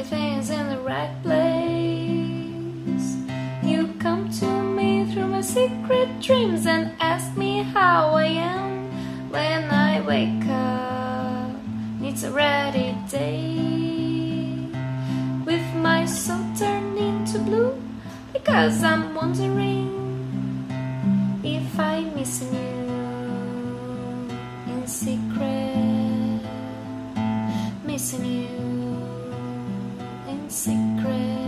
everything's in the right place. You come to me through my secret dreams and ask me how I am when I wake up. It's a ready day, with my soul turned into blue, because I'm wondering if I'm missing you in secret, missing you in secret.